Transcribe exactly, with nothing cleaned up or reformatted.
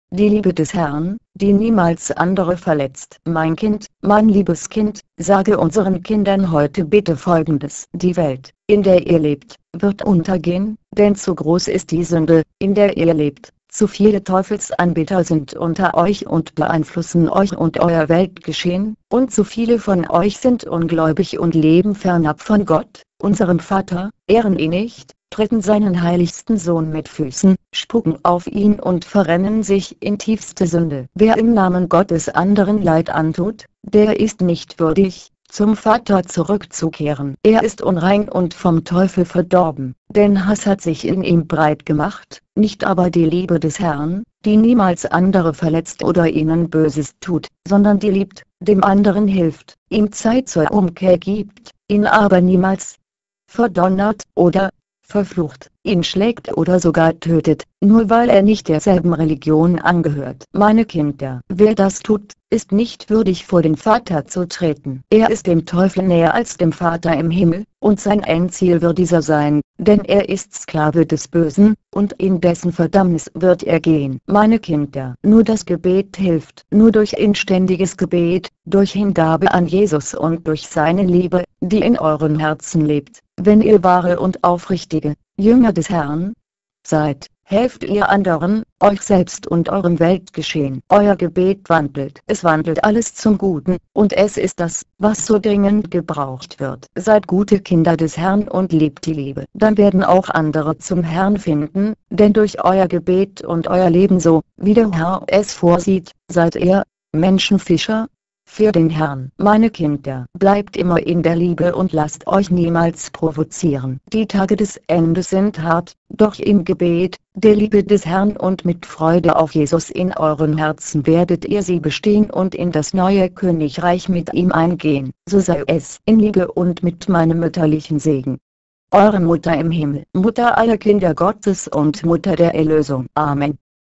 die Liebe des Herrn, die niemals andere verletzt. Mein Kind, mein liebes Kind, sage unseren Kindern heute bitte Folgendes: Die Welt, in der ihr lebt, wird untergehen, denn zu groß ist die Sünde, in der ihr lebt. Zu viele Teufelsanbeter sind unter euch und beeinflussen euch und euer Weltgeschehen, und zu viele von euch sind ungläubig und leben fernab von Gott, unserem Vater, ehren ihn nicht, treten seinen heiligsten Sohn mit Füßen, spucken auf ihn und verrennen sich in tiefste Sünde. Wer im Namen Gottes anderen Leid antut, der ist nicht würdig, zum Vater zurückzukehren. Er ist unrein und vom Teufel verdorben, denn Hass hat sich in ihm breit gemacht, nicht aber die Liebe des Herrn, die niemals andere verletzt oder ihnen Böses tut, sondern die liebt, dem anderen hilft, ihm Zeit zur Umkehr gibt, ihn aber niemals verdonnert oder verflucht, ihn schlägt oder sogar tötet, nur weil er nicht derselben Religion angehört. Meine Kinder, wer das tut, ist nicht würdig vor den Vater zu treten. Er ist dem Teufel näher als dem Vater im Himmel, und sein Endziel wird dieser sein, denn er ist Sklave des Bösen, und in dessen Verdammnis wird er gehen. Meine Kinder, nur das Gebet hilft, nur durch inständiges Gebet, durch Hingabe an Jesus und durch seine Liebe, die in euren Herzen lebt, wenn ihr wahre und aufrichtige Jünger des Herrn seid, helft ihr anderen, euch selbst und eurem Weltgeschehen. Euer Gebet wandelt. Es wandelt alles zum Guten, und es ist das, was so dringend gebraucht wird. Seid gute Kinder des Herrn und liebt die Liebe. Dann werden auch andere zum Herrn finden, denn durch euer Gebet und euer Leben so, wie der Herr es vorsieht, seid ihr Menschenfischer für den Herrn. Meine Kinder, bleibt immer in der Liebe und lasst euch niemals provozieren. Die Tage des Endes sind hart, doch im Gebet, der Liebe des Herrn und mit Freude auf Jesus in euren Herzen werdet ihr sie bestehen und in das neue Königreich mit ihm eingehen. So sei es in Liebe und mit meinem mütterlichen Segen. Eure Mutter im Himmel, Mutter aller Kinder Gottes und Mutter der Erlösung. Amen.